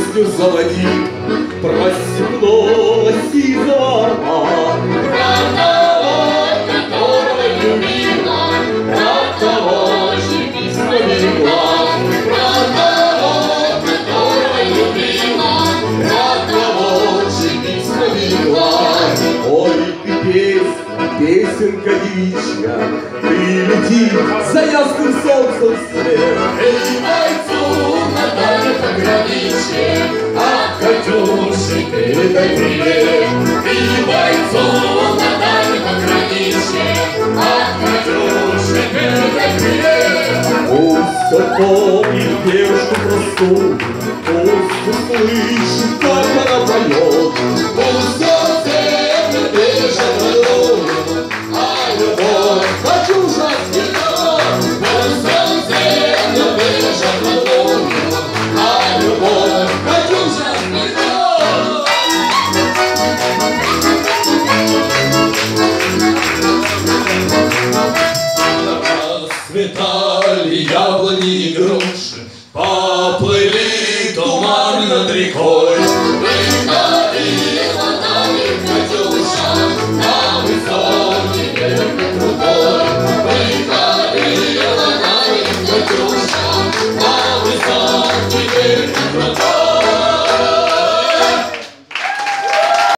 песню заводи про стекло сизого, про того, которого любила, про того, чьи письма легла, про того, которого любила, про того, чьи письма легла. Ой, ты песенка девичья, ты лети за ясным солнцем свет. Эй, бойцу на дальнем пограничье, от Катюши передай привет. Эй, бойцу на дальнем пограничье, от Катюши передай привет. Пусть он помнит девушку простую, пусть услышит, как она поет, пусть он землю бережет водою, а любовь Катюша цветет. Пусть он землю бережет водою, а любовь Катюша цветет. Расцветали яблони и груши, поплыли туманы над рекой. Приходила нами Катюша на высокий берег крутой. Приходила нами Катюша на высокий берег крутой.